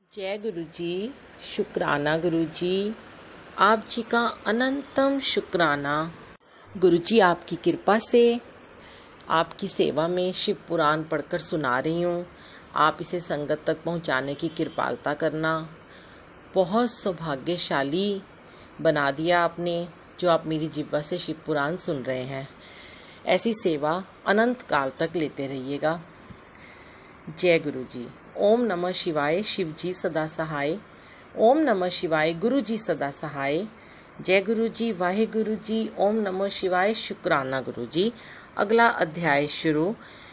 जय गुरु जी। शुक्राना गुरु जी, आप जी का अनंतम शुक्राना। गुरु जी आपकी कृपा से आपकी सेवा में शिव पुराण पढ़कर सुना रही हूँ। आप इसे संगत तक पहुँचाने की कृपालता करना। बहुत सौभाग्यशाली बना दिया आपने जो आप मेरी जिह्वा से शिव पुराण सुन रहे हैं। ऐसी सेवा अनंत काल तक लेते रहिएगा। जय गुरु जी। ओम नमः शिवाय, शिव जी सदा सहाय। ओम नमः शिवाय, गुरु जी सदा सहाय। जय गुरु जी, वाहे गुरु जी। ओम नमः शिवाय, शुक्राना गुरु जी। अगला अध्याय शुरू।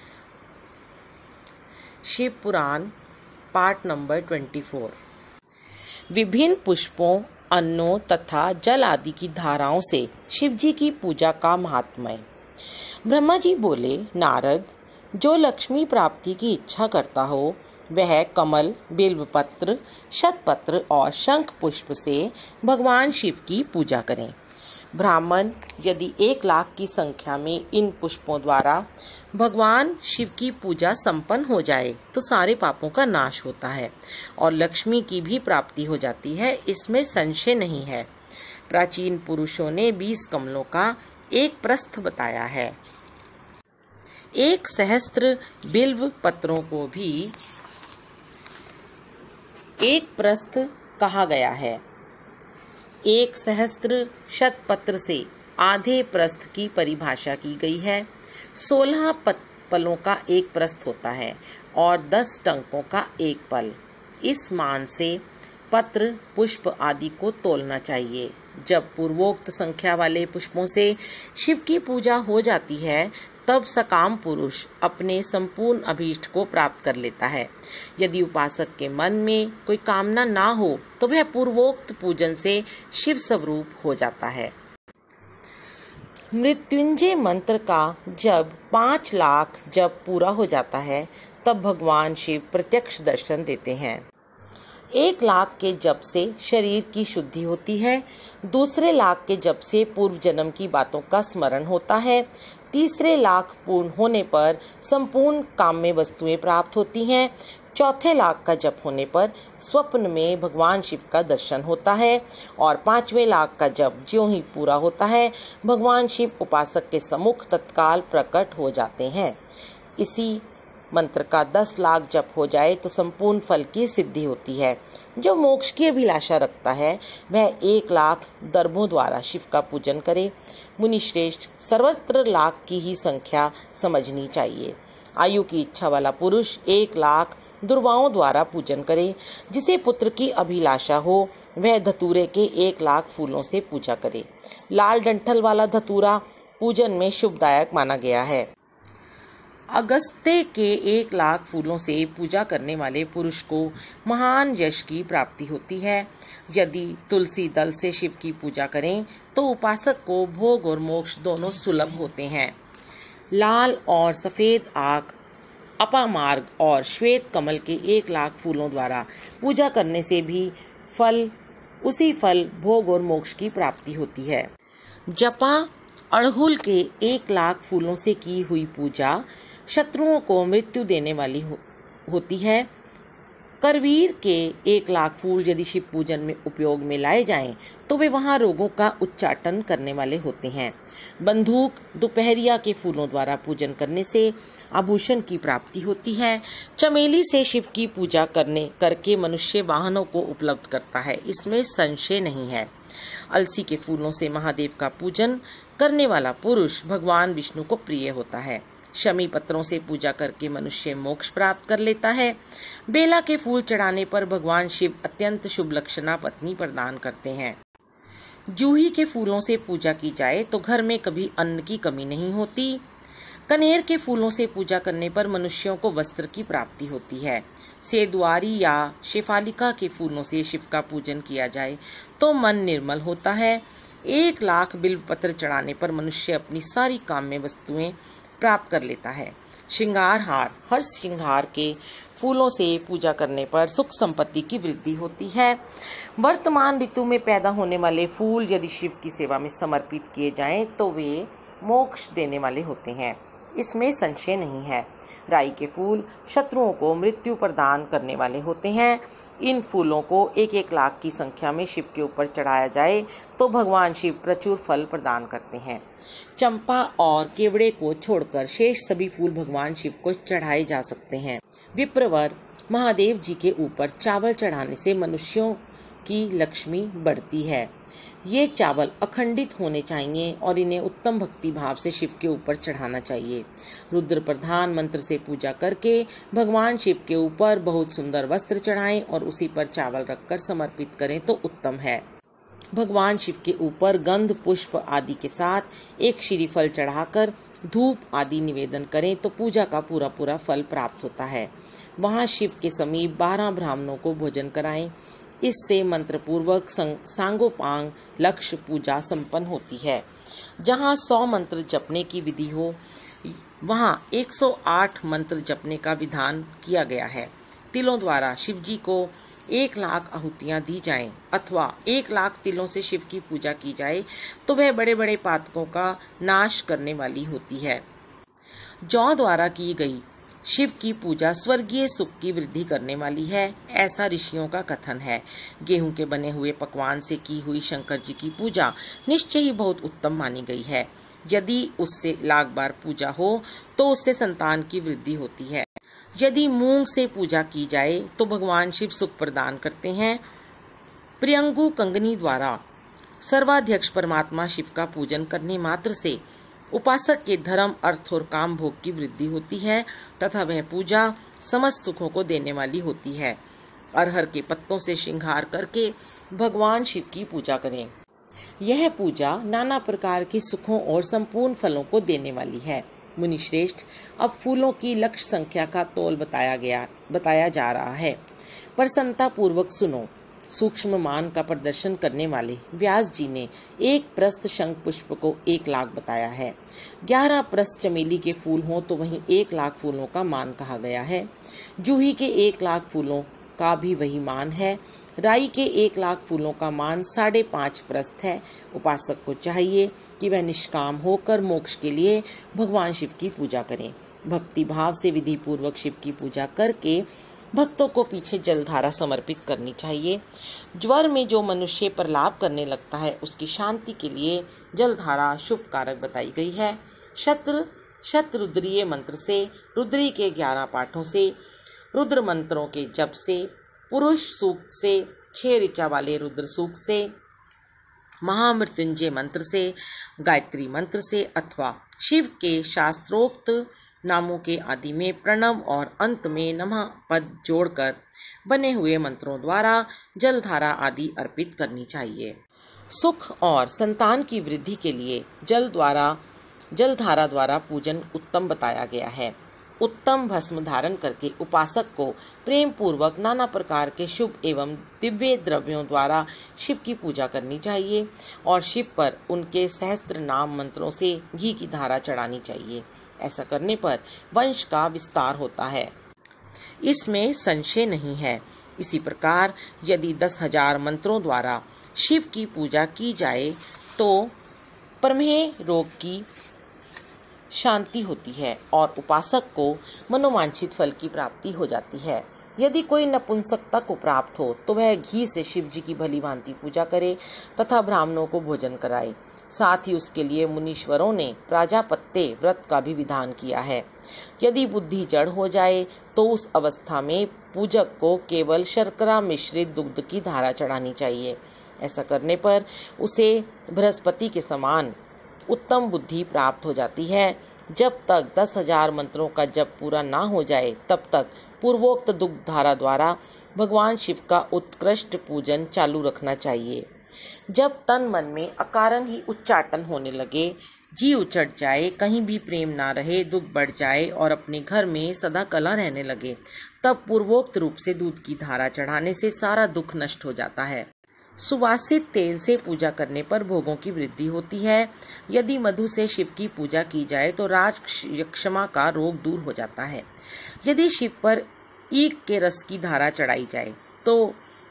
Shiv Puran part number 24। विभिन्न पुष्पों, अन्नों तथा जल आदि की धाराओं से शिव जी की पूजा का महात्म्य। ब्रह्मा जी बोले, नारद, जो लक्ष्मी प्राप्ति की इच्छा करता हो वह कमल, बिल्वपत्र, शतपत्र और शंख पुष्प से भगवान शिव की पूजा करें। ब्राह्मण यदि 1,00,000 की संख्या में इन पुष्पों द्वारा भगवान शिव की पूजा संपन्न हो जाए तो सारे पापों का नाश होता है और लक्ष्मी की भी प्राप्ति हो जाती है, इसमें संशय नहीं है। प्राचीन पुरुषों ने 20 कमलों का एक प्रस्थ बताया है। 1,000 बिल्व पत्रों को भी एक प्रस्थ कहा गया है। 1,000 शतपत्र से आधे प्रस्थ की परिभाषा की गई है। 16 पलों का एक प्रस्थ होता है और 10 टंकों का एक पल। इस मान से पत्र, पुष्प आदि को तोलना चाहिए। जब पूर्वोक्त संख्या वाले पुष्पों से शिव की पूजा हो जाती है तब सकाम पुरुष अपने संपूर्ण अभीष्ट को प्राप्त कर लेता है। यदि उपासक के मन में कोई कामना ना हो तो वह पूर्वोक्त पूजन से शिव स्वरूप हो जाता है। मृत्युंजय मंत्र का जब 5,00,000 जप पूरा हो जाता है तब भगवान शिव प्रत्यक्ष दर्शन देते हैं। 1,00,000 के जप से शरीर की शुद्धि होती है। दूसरे लाख के जप से पूर्व जन्म की बातों का स्मरण होता है। तीसरे लाख पूर्ण होने पर संपूर्ण काम्य वस्तुएं प्राप्त होती हैं। चौथे लाख का जप होने पर स्वप्न में भगवान शिव का दर्शन होता है और 5वें लाख का जप ज्यों ही पूरा होता है भगवान शिव उपासक के सम्मुख तत्काल प्रकट हो जाते हैं। इसी मंत्र का 10,00,000 जप हो जाए तो संपूर्ण फल की सिद्धि होती है। जो मोक्ष की अभिलाषा रखता है वह 1,00,000 दर्भों द्वारा शिव का पूजन करे। मुनि श्रेष्ठ, सर्वत्र लाख की ही संख्या समझनी चाहिए। आयु की इच्छा वाला पुरुष 1,00,000 दुर्वाओं द्वारा पूजन करे। जिसे पुत्र की अभिलाषा हो वह धतूरे के 1,00,000 फूलों से पूजा करे। लाल डंठल वाला धतूरा पूजन में शुभदायक माना गया है। अगस्त्य के 1,00,000 फूलों से पूजा करने वाले पुरुष को महान यश की प्राप्ति होती है। यदि तुलसी दल से शिव की पूजा करें तो उपासक को भोग और मोक्ष दोनों सुलभ होते हैं। लाल और सफ़ेद आग, अपामार्ग और श्वेत कमल के 1,00,000 फूलों द्वारा पूजा करने से भी उसी फल भोग और मोक्ष की प्राप्ति होती है। जपा अड़हुल के 1,00,000 फूलों से की हुई पूजा शत्रुओं को मृत्यु देने वाली होती है। करवीर के 1,00,000 फूल यदि शिव पूजन में उपयोग में लाए जाएं तो वे वहां रोगों का उच्चाटन करने वाले होते हैं। बंदूक, दोपहरिया के फूलों द्वारा पूजन करने से आभूषण की प्राप्ति होती है। चमेली से शिव की पूजा करके मनुष्य वाहनों को उपलब्ध करता है, इसमें संशय नहीं है। अलसी के फूलों से महादेव का पूजन करने वाला पुरुष भगवान विष्णु को प्रिय होता है। शमी पत्रों से पूजा करके मनुष्य मोक्ष प्राप्त कर लेता है। बेला के फूल चढ़ाने पर भगवान शिव अत्यंत शुभ लक्षणा पत्नी प्रदान करते हैं। जूही के फूलों से पूजा की जाए तो घर में कभी अन्न की कमी नहीं होती। कनेर के फूलों से पूजा करने पर मनुष्यों को वस्त्र की प्राप्ति होती है। सेदुआरी या शेफालिका के फूलों से शिव का पूजन किया जाए तो मन निर्मल होता है। 1,00,000 बिल्व पत्र चढ़ाने पर मनुष्य अपनी सारी काम्य वस्तुएं प्राप्त कर लेता है। श्रृंगार हार, हर श्रृंगार के फूलों से पूजा करने पर सुख संपत्ति की वृद्धि होती है। वर्तमान ऋतु में पैदा होने वाले फूल यदि शिव की सेवा में समर्पित किए जाएं तो वे मोक्ष देने वाले होते हैं, इसमें संशय नहीं है। राई के फूल शत्रुओं को मृत्यु प्रदान करने वाले होते हैं। इन फूलों को 1-1 लाख की संख्या में शिव के ऊपर चढ़ाया जाए तो भगवान शिव प्रचुर फल प्रदान करते हैं। चंपा और केवड़े को छोड़कर शेष सभी फूल भगवान शिव को चढ़ाए जा सकते हैं। विप्रवर महादेव जी के ऊपर चावल चढ़ाने से मनुष्यों की लक्ष्मी बढ़ती है। ये चावल अखंडित होने चाहिए और इन्हें उत्तम भक्ति भाव से शिव के ऊपर चढ़ाना चाहिए। रुद्र प्रधान मंत्र से पूजा करके भगवान शिव के ऊपर बहुत सुंदर वस्त्र चढ़ाएं और उसी पर चावल रखकर समर्पित करें तो उत्तम है। भगवान शिव के ऊपर गंध पुष्प आदि के साथ एक श्रीफल चढ़ाकर धूप आदि निवेदन करें तो पूजा का पूरा फल प्राप्त होता है। वहां शिव के समीप 12 ब्राह्मणों को भोजन कराएं। इससे मंत्र पूर्वक सांगोपांग लक्ष्य पूजा संपन्न होती है। जहाँ 100 मंत्र जपने की विधि हो वहाँ 108 मंत्र जपने का विधान किया गया है। तिलों द्वारा शिव जी को 1 लाख आहुतियाँ दी जाएं अथवा 1 लाख तिलों से शिव की पूजा की जाए तो वह बड़े बड़े पातकों का नाश करने वाली होती है। जौ द्वारा की गई शिव की पूजा स्वर्गीय सुख की वृद्धि करने वाली है, ऐसा ऋषियों का कथन है। गेहूं के बने हुए पकवान से की हुई शंकर जी की पूजा निश्चय ही बहुत उत्तम मानी गई है। यदि उससे 1 लाख बार पूजा हो तो उससे संतान की वृद्धि होती है। यदि मूंग से पूजा की जाए तो भगवान शिव सुख प्रदान करते हैं। प्रियंगु कंगनी द्वारा सर्वाध्यक्ष परमात्मा शिव का पूजन करने मात्र से उपासक के धर्म अर्थ और काम भोग की वृद्धि होती है तथा वह पूजा समस्त सुखों को देने वाली होती है। अरहर के पत्तों से श्रृंगार करके भगवान शिव की पूजा करें। यह पूजा नाना प्रकार के सुखों और संपूर्ण फलों को देने वाली है। मुनि श्रेष्ठ, अब फूलों की लक्ष्य संख्या का तौल बताया जा रहा है। प्रसन्नता पूर्वक सुनो। सूक्ष्म मान का प्रदर्शन करने वाले व्यास जी ने 1 प्रस्थ शंख पुष्प को 1 लाख बताया है। 11 प्रस्थ चमेली के फूल हों तो वहीं 1 लाख फूलों का मान कहा गया है। जूही के 1 लाख फूलों का भी वही मान है। राई के 1 लाख फूलों का मान 5.5 प्रस्थ है। उपासक को चाहिए कि वह निष्काम होकर मोक्ष के लिए भगवान शिव की पूजा करें। भक्ति भाव से विधि पूर्वक शिव की पूजा करके भक्तों को पीछे जलधारा समर्पित करनी चाहिए। ज्वर में जो मनुष्य प्रलाप करने लगता है उसकी शांति के लिए जलधारा शुभ कारक बताई गई है। शतरुद्रीय मंत्र से, रुद्री के 11 पाठों से, रुद्र मंत्रों के जप से, पुरुष सूक्त से, 6 ऋचा वाले रुद्र सूक्त से, महामृत्युंजय मंत्र से, गायत्री मंत्र से अथवा शिव के शास्त्रोक्त नामों के आदि में प्रणव और अंत में नमः पद जोड़कर बने हुए मंत्रों द्वारा जलधारा आदि अर्पित करनी चाहिए। सुख और संतान की वृद्धि के लिए जलधारा द्वारा पूजन उत्तम बताया गया है। उत्तम भस्म धारण करके उपासक को प्रेम पूर्वक नाना प्रकार के शुभ एवं दिव्य द्रव्यों द्वारा शिव की पूजा करनी चाहिए और शिव पर उनके सहस्त्र नाम मंत्रों से घी की धारा चढ़ानी चाहिए। ऐसा करने पर वंश का विस्तार होता है, इसमें संशय नहीं है। इसी प्रकार यदि 10,000 मंत्रों द्वारा शिव की पूजा की जाए तो प्रमेह रोग की शांति होती है और उपासक को मनोवांछित फल की प्राप्ति हो जाती है। यदि कोई नपुंसकता को प्राप्त हो तो वह घी से शिव जी की भली भांति पूजा करे तथा ब्राह्मणों को भोजन कराए। साथ ही उसके लिए मुनीश्वरों ने प्राजापत्य व्रत का भी विधान किया है। यदि बुद्धि जड़ हो जाए तो उस अवस्था में पूजक को केवल शर्करा मिश्रित दुग्ध की धारा चढ़ानी चाहिए। ऐसा करने पर उसे बृहस्पति के समान उत्तम बुद्धि प्राप्त हो जाती है। जब तक 10,000 मंत्रों का जप पूरा ना हो जाए तब तक पूर्वोक्त दुग्ध धारा द्वारा भगवान शिव का उत्कृष्ट पूजन चालू रखना चाहिए। जब तन मन में अकारण ही उच्चाटन होने लगे, जी उचट जाए, कहीं भी प्रेम ना रहे, दुख बढ़ जाए और अपने घर में सदा कलह रहने लगे, तब पूर्वोक्त रूप से दूध की धारा चढ़ाने से सारा दुख नष्ट हो जाता है। सुवासित तेल से पूजा करने पर भोगों की वृद्धि होती है। यदि मधु से शिव की पूजा की जाए तो राज यक्षमा का रोग दूर हो जाता है। यदि शिव पर ईख के रस की धारा चढ़ाई जाए तो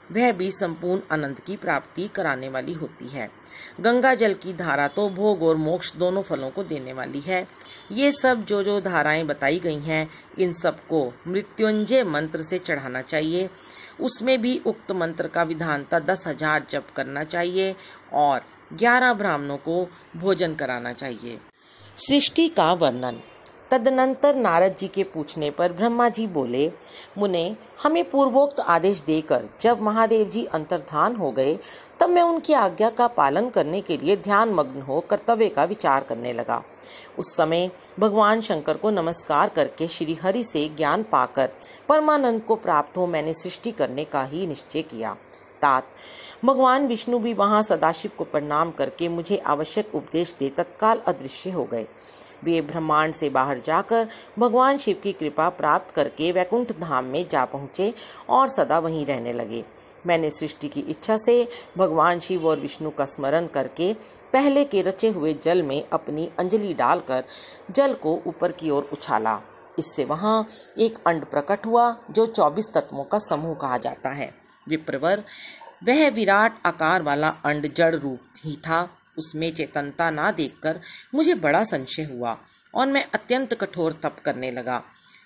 वह भी संपूर्ण आनंद की प्राप्ति कराने वाली होती है। गंगा जल की धारा तो भोग और मोक्ष दोनों फलों को देने वाली है। ये सब जो धाराएं बताई गई हैं, इन सबको मृत्युंजय मंत्र से चढ़ाना चाहिए। उसमें भी उक्त मंत्र का विधानता 10,000 जप करना चाहिए और 11 ब्राह्मणों को भोजन कराना चाहिए। सृष्टि का वर्णन। तदनंतर नारद जी के पूछने पर ब्रह्मा जी बोले, मुने, हमें पूर्वोक्त आदेश देकर जब महादेव जी अंतर्धान हो गए, तब मैं उनकी आज्ञा का पालन करने के लिए ध्यान मग्न हो कर्तव्य का विचार करने लगा। उस समय भगवान शंकर को नमस्कार करके श्री हरि से ज्ञान पाकर परमानंद को प्राप्त हो मैंने सृष्टि करने का ही निश्चय किया। तात भगवान विष्णु भी वहां सदाशिव को प्रणाम करके मुझे आवश्यक उपदेश दे तत्काल अदृश्य हो गए। वे ब्रह्मांड से बाहर जाकर भगवान शिव की कृपा प्राप्त करके वैकुंठ धाम में जा पहुँचे और सदा वहीं रहने लगे। मैंने सृष्टि की इच्छा से भगवान शिव और विष्णु का स्मरण करके पहले के रचे हुए जल में अपनी अंजलि डालकर जल को ऊपर की ओर उछाला। इससे वहां एक अंड प्रकट हुआ जो 24 तत्वों का समूह कहा जाता है। विप्रवर, वह विराट आकार वाला अंड जड़ रूप ही था। उसमें चेतनता ना देखकर मुझे बड़ा संशय हुआ और मैं अत्यंत कठोर तप करने लगा।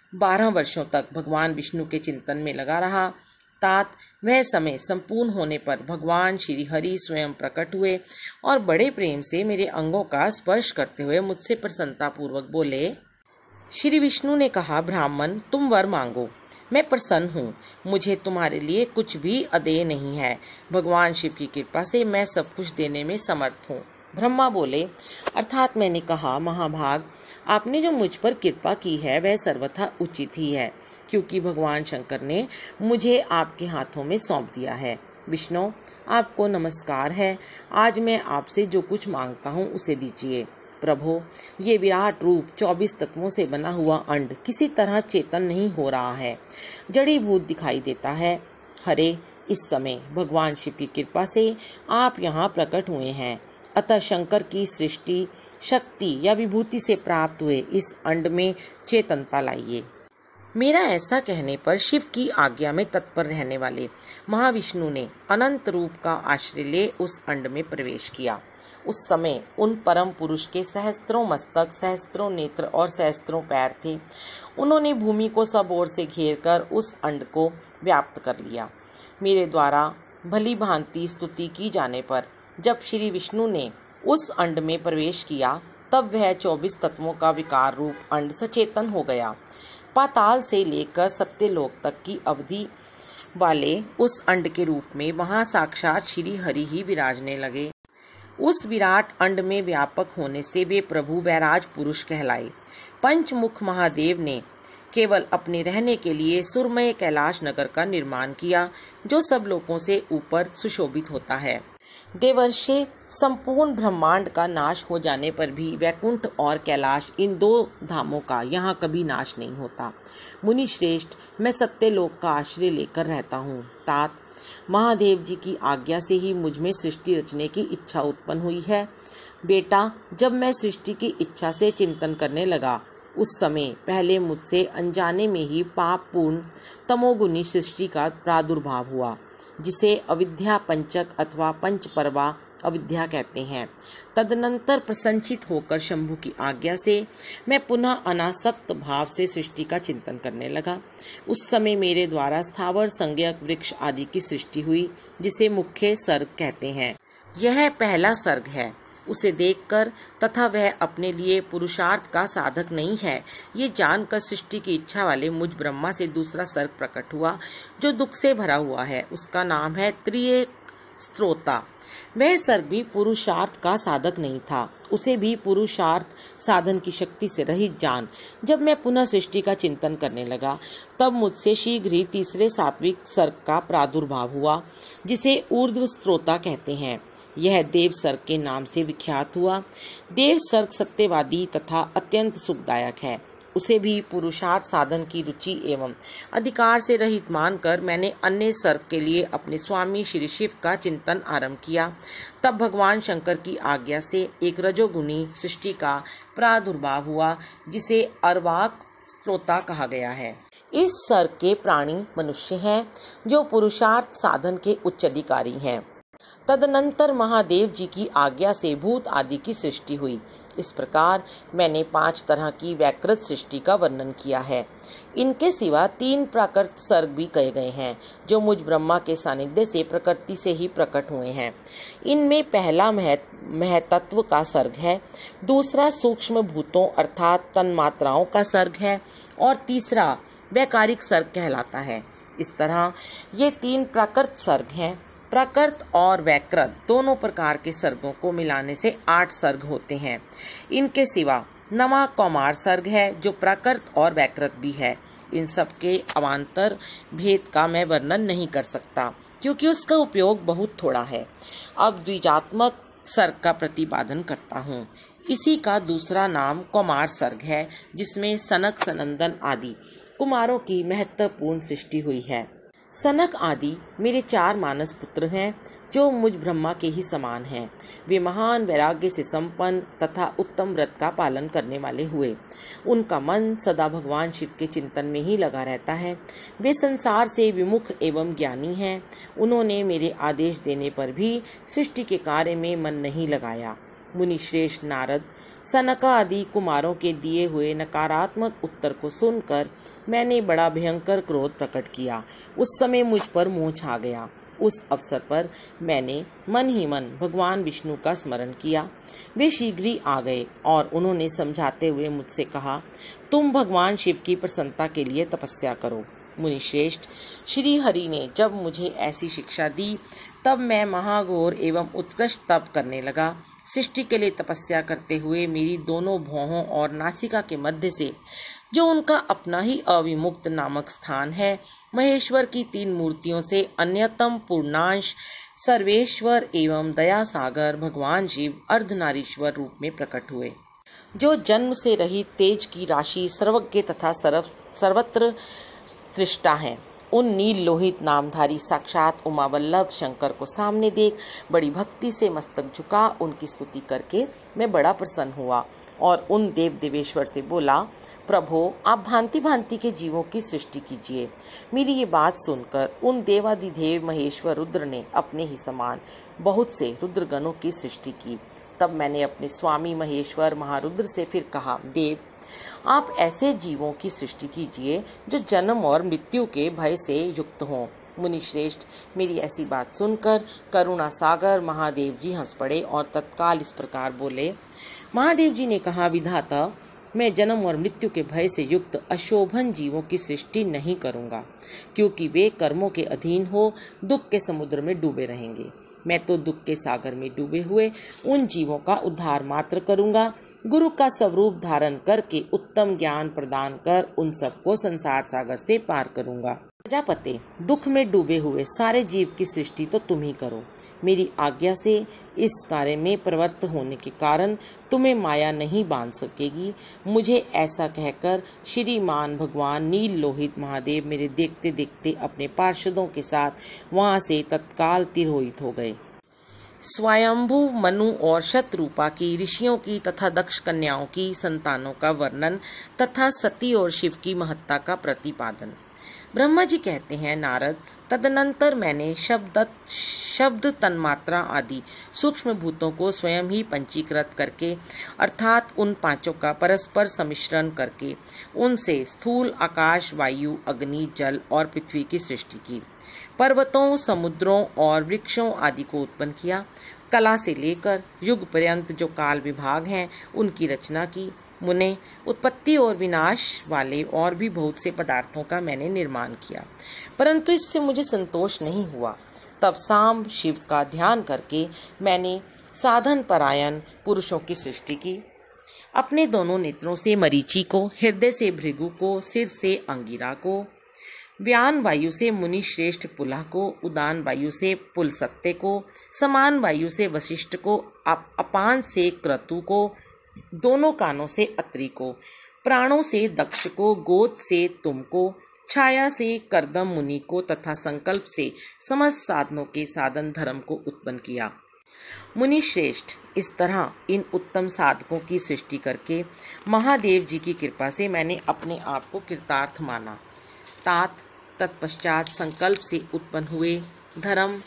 12 वर्षों तक भगवान विष्णु के चिंतन में लगा रहा। तात वह समय संपूर्ण होने पर भगवान श्री हरि स्वयं प्रकट हुए और बड़े प्रेम से मेरे अंगों का स्पर्श करते हुए मुझसे प्रसन्नता पूर्वक बोले। श्री विष्णु ने कहा, ब्राह्मण, तुम वर मांगो, मैं प्रसन्न हूँ। मुझे तुम्हारे लिए कुछ भी अदेय नहीं है। भगवान शिव की कृपा से मैं सब कुछ देने में समर्थ हूँ। ब्रह्मा बोले, अर्थात मैंने कहा, महाभाग, आपने जो मुझ पर कृपा की है वह सर्वथा उचित ही है, क्योंकि भगवान शंकर ने मुझे आपके हाथों में सौंप दिया है। विष्णु, आपको नमस्कार है। आज मैं आपसे जो कुछ मांगता हूँ उसे दीजिए। प्रभु, ये विराट रूप 24 तत्वों से बना हुआ अंड किसी तरह चेतन नहीं हो रहा है, जड़ीभूत दिखाई देता है। हरे, इस समय भगवान शिव की कृपा से आप यहाँ प्रकट हुए हैं, अतः शंकर की सृष्टि शक्ति या विभूति से प्राप्त हुए इस अंड में चेतनता लाइए। मेरा ऐसा कहने पर शिव की आज्ञा में तत्पर रहने वाले महाविष्णु ने अनंत रूप का आश्रय ले उस अंड में प्रवेश किया। उस समय उन परम पुरुष के सहस्त्रों मस्तक, सहस्त्रों नेत्र और सहस्त्रों पैर थे। उन्होंने भूमि को सब ओर से घेरकर उस अंड को व्याप्त कर लिया। मेरे द्वारा भली भांति स्तुति की जाने पर जब श्री विष्णु ने उस अंड में प्रवेश किया, तब वह 24 तत्वों का विकार रूप अंड सचेतन हो गया। पाताल से लेकर सत्यलोक तक की अवधि वाले उस अंड के रूप में वहां साक्षात श्री हरि ही विराजने लगे। उस विराट अंड में व्यापक होने से वे प्रभु वैराज पुरुष कहलाए। पंचमुख महादेव ने केवल अपने रहने के लिए सुरमय कैलाश नगर का निर्माण किया, जो सब लोकों से ऊपर सुशोभित होता है। देवर्षि, संपूर्ण ब्रह्मांड का नाश हो जाने पर भी वैकुंठ और कैलाश, इन 2 धामों का यहाँ कभी नाश नहीं होता। मुनि श्रेष्ठ, मैं सत्यलोक का आश्रय लेकर रहता हूँ। तात, महादेव जी की आज्ञा से ही मुझ में सृष्टि रचने की इच्छा उत्पन्न हुई है। बेटा, जब मैं सृष्टि की इच्छा से चिंतन करने लगा, उस समय पहले मुझसे अनजाने में ही पापपूर्ण तमोगुनी सृष्टि का प्रादुर्भाव हुआ, जिसे अविद्या पंचक अथवा पंचपर्वा अविद्या कहते हैं। तदनंतर प्रसन्नचित होकर शंभु की आज्ञा से मैं पुनः अनासक्त भाव से सृष्टि का चिंतन करने लगा। उस समय मेरे द्वारा स्थावर संज्ञक वृक्ष आदि की सृष्टि हुई, जिसे मुख्य सर्ग कहते हैं। यह पहला सर्ग है। उसे देखकर तथा वह अपने लिए पुरुषार्थ का साधक नहीं है, ये जानकर सृष्टि की इच्छा वाले मुझ ब्रह्मा से दूसरा सर्ग प्रकट हुआ, जो दुख से भरा हुआ है। उसका नाम है त्रिएक स्त्रोता। वह सर्ग भी पुरुषार्थ का साधक नहीं था, उसे भी पुरुषार्थ साधन की शक्ति से रहित जान जब मैं पुनः सृष्टि का चिंतन करने लगा, तब मुझसे शीघ्र ही तीसरे सात्विक सर्ग का प्रादुर्भाव हुआ, जिसे ऊर्ध्व स्त्रोता कहते हैं। यह देव सर्ग के नाम से विख्यात हुआ। देव सर्ग सत्यवादी तथा अत्यंत सुखदायक है। उसे भी पुरुषार्थ साधन की रुचि एवं अधिकार से रहित मानकर मैंने अन्य सर्ग के लिए अपने स्वामी श्री शिव का चिंतन आरंभ किया। तब भगवान शंकर की आज्ञा से एक रजोगुणी सृष्टि का प्रादुर्भाव हुआ, जिसे अर्वाक स्त्रोता कहा गया है। इस सर्ग के प्राणी मनुष्य हैं, जो पुरुषार्थ साधन के उच्च अधिकारी हैं। तदनंतर महादेव जी की आज्ञा से भूत आदि की सृष्टि हुई। इस प्रकार मैंने 5 तरह की वैकृत सृष्टि का वर्णन किया है। इनके सिवा 3 प्राकृत सर्ग भी कहे गए हैं, जो मुझ ब्रह्मा के सानिध्य से प्रकृति से ही प्रकट हुए हैं। इनमें पहला महतत्व का सर्ग है, दूसरा सूक्ष्म भूतों अर्थात तन्मात्राओं का सर्ग है, और तीसरा वैकारिक सर्ग कहलाता है। इस तरह ये 3 प्राकृत सर्ग हैं। प्राकृत और वैकृत दोनों प्रकार के सर्गों को मिलाने से 8 सर्ग होते हैं। इनके सिवा नमा कौमार सर्ग है, जो प्राकृत और वैकृत भी है। इन सब के अवान्तर भेद का मैं वर्णन नहीं कर सकता, क्योंकि उसका उपयोग बहुत थोड़ा है। अब द्विजात्मक सर्ग का प्रतिपादन करता हूँ। इसी का दूसरा नाम कौमार सर्ग है, जिसमें सनक सनंदन आदि कुमारों की महत्वपूर्ण सृष्टि हुई है। सनक आदि मेरे 4 मानस पुत्र हैं, जो मुझ ब्रह्मा के ही समान हैं। वे महान वैराग्य से संपन्न तथा उत्तम व्रत का पालन करने वाले हुए। उनका मन सदा भगवान शिव के चिंतन में ही लगा रहता है। वे संसार से विमुख एवं ज्ञानी हैं। उन्होंने मेरे आदेश देने पर भी सृष्टि के कार्य में मन नहीं लगाया। मुनिश्रेष्ठ नारद सनक आदि कुमारों के दिए हुए नकारात्मक उत्तर को सुनकर मैंने बड़ा भयंकर क्रोध प्रकट किया। उस समय मुझ पर मोह छा गया। उस अवसर पर मैंने मन ही मन भगवान विष्णु का स्मरण किया। वे शीघ्र ही आ गए और उन्होंने समझाते हुए मुझसे कहा, तुम भगवान शिव की प्रसन्नता के लिए तपस्या करो। मुनिश्रेष्ठ, श्री हरि ने जब मुझे ऐसी शिक्षा दी, तब मैं महाघोर एवं उत्कृष्ट तप करने लगा। सृष्टि के लिए तपस्या करते हुए मेरी दोनों भौहों और नासिका के मध्य से, जो उनका अपना ही अविमुक्त नामक स्थान है, महेश्वर की 3 मूर्तियों से अन्यतम पूर्णांश सर्वेश्वर एवं दया सागर भगवान शिव अर्धनारीश्वर रूप में प्रकट हुए, जो जन्म से रहित तेज की राशि सर्वज्ञ तथा सर्वत्र सृष्टा है। उन नील लोहित नामधारी साक्षात उमा वल्लभ शंकर को सामने देख बड़ी भक्ति से मस्तक झुका उनकी स्तुति करके मैं बड़ा प्रसन्न हुआ और उन देव देवेश्वर से बोला, प्रभो, आप भांति भांति के जीवों की सृष्टि कीजिए। मेरी ये बात सुनकर उन देवाधिदेव महेश्वर रुद्र ने अपने ही समान बहुत से रुद्रगणों की सृष्टि की। तब मैंने अपने स्वामी महेश्वर महारुद्र से फिर कहा, देव, आप ऐसे जीवों की सृष्टि कीजिए जो जन्म और मृत्यु के भय से युक्त हों। मुनिश्रेष्ठ, मेरी ऐसी बात सुनकर करुणा सागर महादेव जी हंस पड़े और तत्काल इस प्रकार बोले। महादेव जी ने कहा, विधाता, मैं जन्म और मृत्यु के भय से युक्त अशोभन जीवों की सृष्टि नहीं करूंगा, क्योंकि वे कर्मों के अधीन हो दुख के समुद्र में डूबे रहेंगे। मैं तो दुख के सागर में डूबे हुए उन जीवों का उद्धार मात्र करूंगा। गुरु का स्वरूप धारण करके उत्तम ज्ञान प्रदान कर उन सबको संसार सागर से पार करूंगा। प्रजापते, दुख में डूबे हुए सारे जीव की सृष्टि तो तुम ही करो। मेरी आज्ञा से इस कार्य में प्रवृत्त होने के कारण तुम्हें माया नहीं बांध सकेगी। मुझे ऐसा कहकर श्रीमान भगवान नील लोहित महादेव मेरे देखते देखते अपने पार्षदों के साथ वहां से तत्काल तिरोहित हो गए। स्वयंभू मनु और शतरूपा की ऋषियों की तथा दक्ष कन्याओं की संतानों का वर्णन तथा सती और शिव की महत्ता का प्रतिपादन। ब्रह्मा जी कहते हैं, नारद, तदनंतर मैंने शब्द तन्मात्रा आदि सूक्ष्म भूतों को स्वयं ही पंचीकृत करके अर्थात उन 5 का परस्पर सम्मिश्रण करके उनसे स्थूल आकाश, वायु, अग्नि, जल और पृथ्वी की सृष्टि की। पर्वतों, समुद्रों और वृक्षों आदि को उत्पन्न किया। कला से लेकर युग पर्यंत जो काल विभाग हैं उनकी रचना की। मुने, उत्पत्ति और विनाश वाले और भी बहुत से पदार्थों का मैंने निर्माण किया, परंतु इससे मुझे संतोष नहीं हुआ। तब सांब शिव का ध्यान करके मैंने साधन परायण पुरुषों की सृष्टि की। अपने दोनों नेत्रों से मरीचि को, हृदय से भृगु को, सिर से अंगिरा को, व्यान वायु से मुनि श्रेष्ठ पुलह को, उदान वायु से पुलसत्ते को, समान वायु से वशिष्ठ को, अपान से क्रतु को, दोनों कानों से अत्रि को, प्राणों से दक्ष को, गोद से तुम को, छाया से करदम मुनि को तथा संकल्प से समस्त साधनों के साधन धर्म को उत्पन्न किया। मुनि श्रेष्ठ, इस तरह इन उत्तम साधकों की सृष्टि करके महादेव जी की कृपा से मैंने अपने आप को कृतार्थ माना। तत्पश्चात संकल्प से उत्पन्न हुए धर्म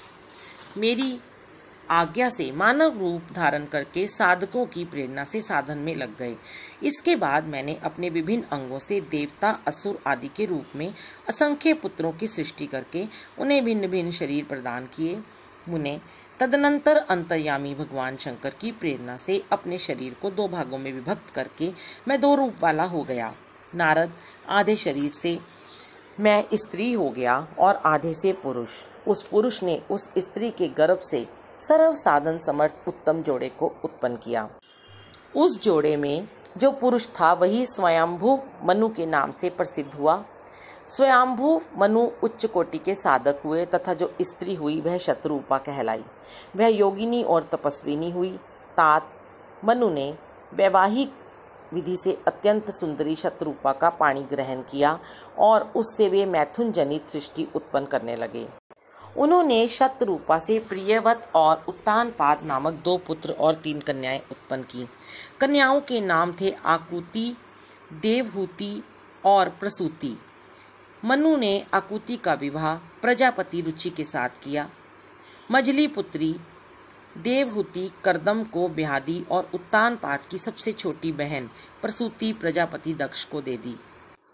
मेरी आज्ञा से मानव रूप धारण करके साधकों की प्रेरणा से साधन में लग गए। इसके बाद मैंने अपने विभिन्न अंगों से देवता, असुर आदि के रूप में असंख्य पुत्रों की सृष्टि करके उन्हें भिन्न भिन्न शरीर प्रदान किए। मुने तदनंतर अंतर्यामी भगवान शंकर की प्रेरणा से अपने शरीर को 2 भागों में विभक्त करके मैं 2 रूप वाला हो गया। नारद आधे शरीर से मैं स्त्री हो गया और आधे से पुरुष। उस पुरुष ने उस स्त्री के गर्भ से सर्व साधन समर्थ उत्तम जोड़े को उत्पन्न किया। उस जोड़े में जो पुरुष था वही स्वयंभू मनु के नाम से प्रसिद्ध हुआ। स्वयंभू मनु उच्च कोटि के साधक हुए तथा जो स्त्री हुई वह शत्रुपा कहलाई। वह योगिनी और तपस्विनी हुई। तात मनु ने वैवाहिक विधि से अत्यंत सुंदरी शत्रुपा का पाणी ग्रहण किया और उससे वे मैथुन जनित सृष्टि उत्पन्न करने लगे। उन्होंने शतरूपा से प्रियवत और उत्तानपाद नामक 2 पुत्र और 3 कन्याएं उत्पन्न की। कन्याओं के नाम थे आकुति, देवहूति और प्रसूति। मनु ने आकुति का विवाह प्रजापति रुचि के साथ किया। मझली पुत्री देवहूति कर्दम को ब्याह दी और उत्तानपाद की सबसे छोटी बहन प्रसूति प्रजापति दक्ष को दे दी।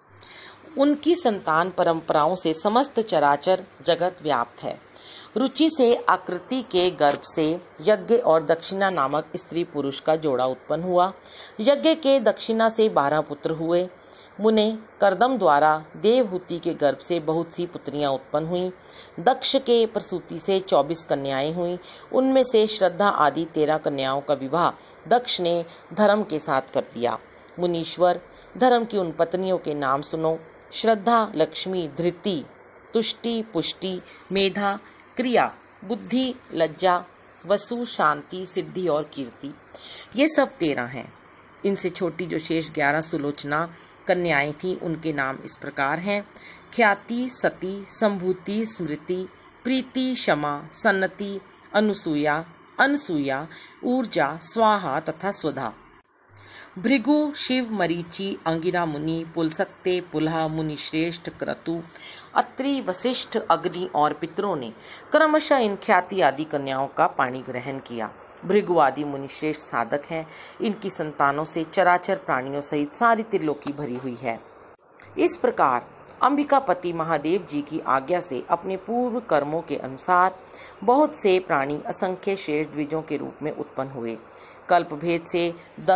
उनकी संतान परंपराओं से समस्त चराचर जगत व्याप्त है। रुचि से आकृति के गर्भ से यज्ञ और दक्षिणा नामक स्त्री पुरुष का जोड़ा उत्पन्न हुआ। यज्ञ के दक्षिणा से 12 पुत्र हुए। मुने कर्दम द्वारा देवहूति के गर्भ से बहुत सी पुत्रियां उत्पन्न हुईं। दक्ष के प्रसूति से 24 कन्याएं हुईं। उनमें से श्रद्धा आदि 13 कन्याओं का विवाह दक्ष ने धर्म के साथ कर दिया। मुनीश्वर, धर्म की उन पत्नियों के नाम सुनो: श्रद्धा, लक्ष्मी, धृति, तुष्टि, पुष्टि, मेधा, क्रिया, बुद्धि, लज्जा, वसु, शांति, सिद्धि और कीर्ति। ये सब 13 हैं। इनसे छोटी जो शेष 11 सुलोचना कन्याएं थीं उनके नाम इस प्रकार हैं: ख्याति, सती, संभूति, स्मृति, प्रीति, क्षमा, सन्नति, अनुसूया, अनसूया, ऊर्जा, स्वाहा तथा स्वधा। भृगु, शिव, मरीचि, अंगिरा मुनि, पुलसत्ते, पुलह, मुनिश्रेष्ठ, क्रतु, अत्रि, वशिष्ठ, अग्नि और पितरों ने क्रमशः इन ख्याति आदि कन्याओं का पाणी ग्रहण किया। भृगु आदि मुनिश्रेष्ठ साधक हैं। इनकी संतानों से चराचर प्राणियों सहित सारी त्रिलोकी भरी हुई है। इस प्रकार अंबिकापति महादेव जी की आज्ञा से अपने पूर्व कर्मों के अनुसार बहुत से प्राणी असंख्य श्रेष्ठ द्विजों के रूप में उत्पन्न हुए। कल्प भेद से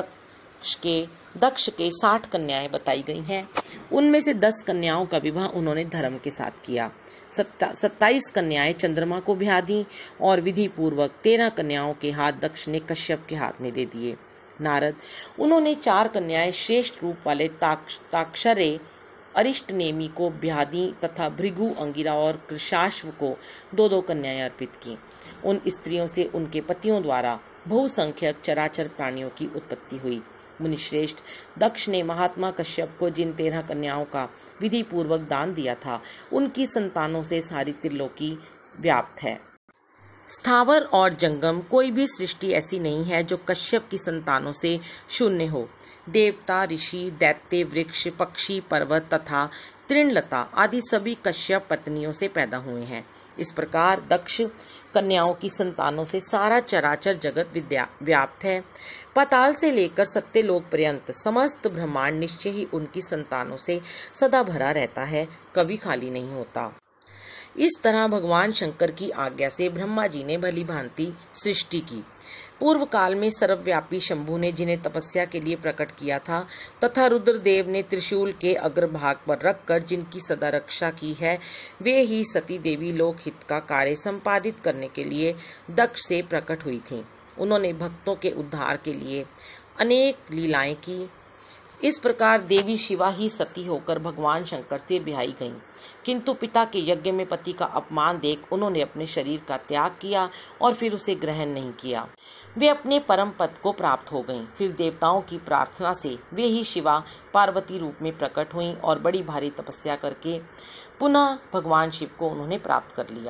दक्ष के 60 कन्याएं बताई गई हैं। उनमें से 10 कन्याओं का विवाह उन्होंने धर्म के साथ किया। 27 कन्याएं चंद्रमा को ब्याह दी और विधि पूर्वक 13 कन्याओं के हाथ दक्ष ने कश्यप के हाथ में दे दिए। नारद, उन्होंने 4 कन्याएं श्रेष्ठ रूप वाले ताक्षरे अरिष्टनेमी को ब्याह दी तथा भृगु, अंगिरा और कृशाश्व को 2-2 कन्याएं अर्पित की। उन स्त्रियों से उनके पतियों द्वारा बहुसंख्यक चराचर प्राणियों की उत्पत्ति हुई। मुनिश्रेष्ठ, दक्ष ने महात्मा कश्यप को जिन 13 कन्याओं का विधि पूर्वक दान दिया था उनकी संतानों से सारी त्रिलोकी व्याप्त है। स्थावर और जंगम कोई भी सृष्टि ऐसी नहीं है जो कश्यप की संतानों से शून्य हो। देवता, ऋषि, दैत्य, वृक्ष, पक्षी, पर्वत तथा तृणलता आदि सभी कश्यप पत्नियों से पैदा हुए हैं। इस प्रकार दक्ष कन्याओं की संतानों से सारा चराचर जगत व्याप्त है। पाताल से लेकर सत्यलोक पर्यंत समस्त ब्रह्मांड निश्चय ही उनकी संतानों से सदा भरा रहता है, कभी खाली नहीं होता। इस तरह भगवान शंकर की आज्ञा से ब्रह्मा जी ने भली भांति सृष्टि की। पूर्व काल में सर्वव्यापी शंभु ने जिन्हें तपस्या के लिए प्रकट किया था तथा रुद्रदेव ने त्रिशूल के अग्रभाग पर रखकर जिनकी सदा रक्षा की है, वे ही सती देवी लोकहित का कार्य संपादित करने के लिए दक्ष से प्रकट हुई थीं। उन्होंने भक्तों के उद्धार के लिए अनेक लीलाएं की। इस प्रकार देवी शिवा ही सती होकर भगवान शंकर से ब्याही गईं, किंतु पिता के यज्ञ में पति का अपमान देख उन्होंने अपने शरीर का त्याग किया और फिर उसे ग्रहण नहीं किया। वे अपने परम पद को प्राप्त हो गईं। फिर देवताओं की प्रार्थना से वे ही शिवा पार्वती रूप में प्रकट हुईं और बड़ी भारी तपस्या करके पुनः भगवान शिव को उन्होंने प्राप्त कर लिया।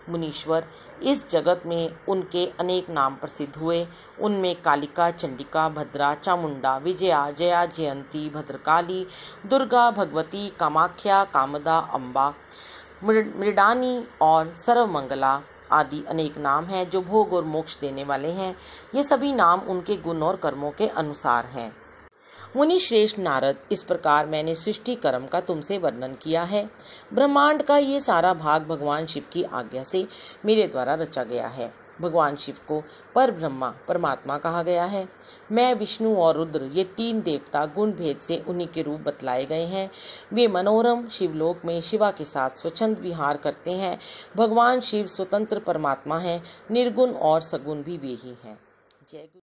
मुनीश्वर। इस जगत में उनके अनेक नाम प्रसिद्ध हुए। उनमें कालिका, चंडिका, भद्रा, चामुंडा, विजया, जया, जयंती, भद्रकाली, दुर्गा, भगवती, कामाख्या, कामदा, अम्बा, मृडानी और सर्वमंगला आदि अनेक नाम हैं जो भोग और मोक्ष देने वाले हैं। ये सभी नाम उनके गुण और कर्मों के अनुसार हैं। मुनि श्रेष्ठ नारद, इस प्रकार मैंने सृष्टि कर्म का तुमसे वर्णन किया है। ब्रह्मांड का ये सारा भाग भगवान शिव की आज्ञा से मेरे द्वारा रचा गया है। भगवान शिव को पर ब्रह्मा परमात्मा कहा गया है। मैं, विष्णु और रुद्र, ये तीन देवता गुण भेद से उन्हीं के रूप बतलाए गए हैं। वे मनोरम शिवलोक में शिवा के साथ स्वच्छंद विहार करते हैं। भगवान शिव स्वतंत्र परमात्मा हैं। निर्गुण और सगुण भी वे ही हैं। जय गुरु।